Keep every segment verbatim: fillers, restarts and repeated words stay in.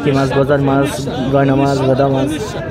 টাকি মাছ, গজার মাছ, গয়না মাছ, গদা মাছ।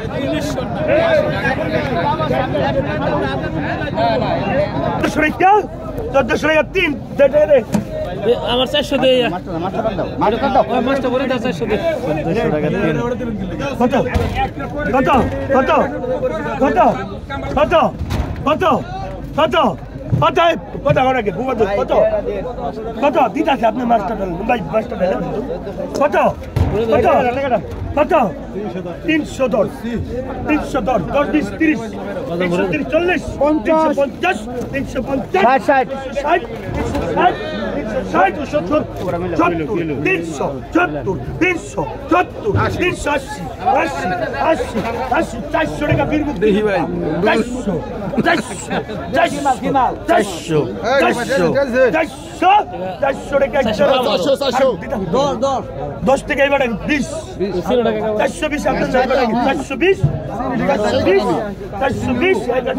চোদ্দশো টাকা তিন আমার চারশো দিয়ে মাছটা বলে দাও চারশো দিয়ে চোদ্দশো টাকা তিন। কত কত কত কত কত কত কত কত কত ঘন্টাকে কত কত দিন আছে আপনি মাছটা ভাই মাছটা কত কত কত তিনশো দশ তিনশো দশ দশ বিশ তিরিশ তিনশো তিরিশ চল্লিশ তিনশো পঞ্চাশ তিনশো পঞ্চাশ ষাট ষাট ষাট ষাট সত্তর সত্তর তিনশো সত্তর তিনশো সত্তর তিনশো আশি আশি আশি আশি চারশো টাকা বীর দেখি ভাই চারশো চারশো চারশো চারশো চারশো চারশো চারশো টাকা চারশো চারশো দশ টাকা এবার বিশ চারশো বিশ আপনার চারশো বিশ চারশো বিশ চারশো বিশ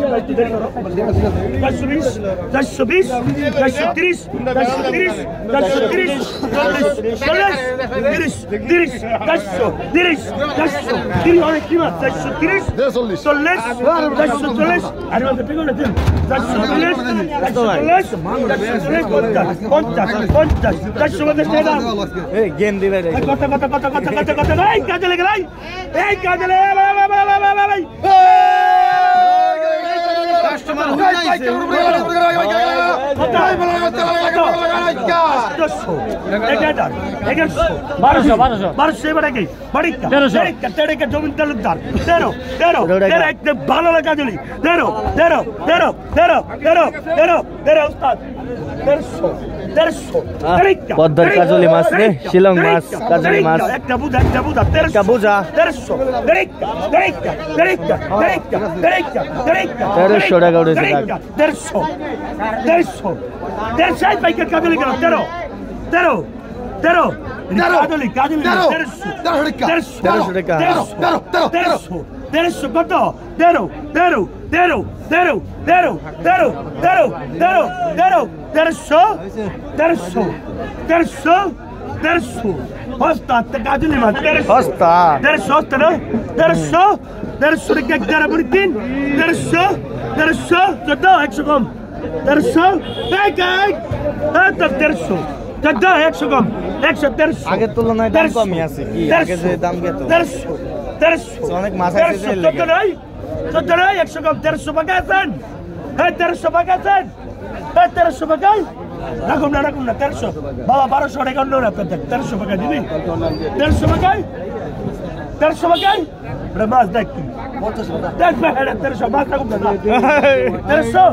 চারশো বিশ চারশো বিশ চারশো তিরিশ চারশো তিরিশ চারশো তিরিশ চল্লিশ চল্লিশ তিরিশ তিরিশ চারশো তিরিশ চারশো তিরিশ অনেক কি মাছ চারশো তিরিশ চল্লিশ চল্লিশ চারশো চল্লিশ আর চারশো চল্লিশ চারশো চল্লিশ পঞ্চাশ পঞ্চাশ পঞ্চাশ চারশো পঞ্চাশ টাকা গেম দিবে কত কত কত কত কত কত এই কাজে লেগে নাই এই কাজে লেগে কাস্টমার হয়ে যাইছে বারোশো বারোশো বারোশো এবার কি বাড়িটা তেরোশো তেরো জমিন তালুকদার তেরো তেরো তেরো একদম ভালো লাগা জলি তেরো তেরো তেরো তেরো তেরো তেরো তেরো উস্তাদ দেড়শো দেড়শো পদ্মার কাজলি মাছ রে শিলং মাছ কাজলি মাছ একটা বুঝা একটা বুঝা একটা বুঝা দেড়শো দেড়টা দেড়টা দেড়টা দেড়টা দেড়টা দেড়টা তেরোশো টাকা উঠেছে দেড়শো দেড়শো দেড়শো পাইকার কাজলি কেন তেরো তেরো তেরো কাজলি কাজলি দেড়শো দেড়শো টাকা দেড়শো দেড়শো কত তেরো তেরো তেরো তেরো তেরো তেরো তেরো তেরো তেরো দেড়শো দেড়শো দেড়শো দেড়শো হস্তা কাজলি মাছ হস্তা দেড়শো তেরো দেড়শো দেড়শো টাকা এগারো বুড়ি তিন দেড়শো দেড়শো চোদ্দ একশো কম দেড়শো এক এক দেড়শো চোদ্দ একশো কম একশো দেড়শো আগের তুলনায় দাম কমই আছে কি আগে যে দাম কত দেড়শো দেড়শো অনেক মাছ আছে যে চোদ্দ নয় চোদ্দ নয় একশো কম দেড়শো টাকা আছেন হ্যাঁ দেড়শো টাকা আছেন হ্যাঁ দেড়শো টাকায় রাখুন না রাখুন না দেড়শো বাবা বারোশো টাকা অন্য আপনাদের দেড়শো টাকা দিবি দেড়শো টাকায় দেড়শো টাকায় মাছ দেখ দেখবে হ্যাঁ দেড়শো মাছ রাখুন না দেড়শো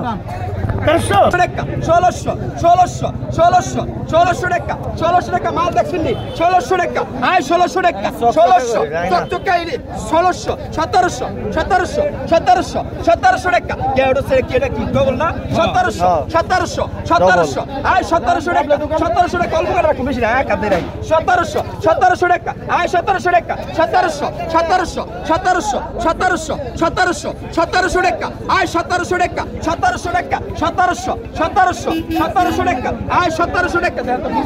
দেড়শো টাকা ষোলোশো ষোলোশো ষোলোশো ষোলোশো টাকা ষোলোশো টাকা মাল দেখছেন ষোলোশো টাকা আয় ষোলোশো টাকা ষোলোশো চোদ্দ কাইলি ষোলোশো সতেরোশো সতেরোশো সতেরোশো সতেরোশো টাকা কেউটা ছেড়ে কি এটা কি ডবল না সতেরোশো সতেরোশো সতেরোশো আয় সতেরোশো টাকা সতেরোশো টাকা অল্প করে রাখুন বেশি না এক হাতে রাখি সতেরোশো সতেরোশো টাকা আয় সতেরোশো টাকা সতেরোশো সতেরোশো সতেরোশো সতেরোশো সতেরোশো সতেরোশো টাকা আয় সতেরোশো টাকা সতেরোশো টাকা সতেরোশো সতেরোশো সতেরোশো টাকা আয় সতেরোশো টাকা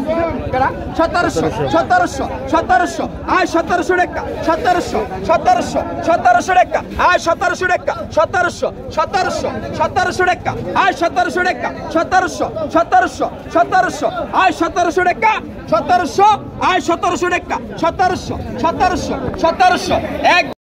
সতেরোশো সতেরোশো সতেরোশো আয় সতেরোশো টাকা সতেরোশো সতেরোশো সতেরোশো টাকা আয় সতেরোশো টাকা সতেরোশো সতেরোশো সতেরোশো টাকা আয় সতেরোশো টাকা সতেরোশো সতেরোশো সতেরোশো আয় সতেরোশো টাকা সতেরোশো আয় সতেরোশো টাকা সতেরোশো সতেরোশো সতেরোশো এক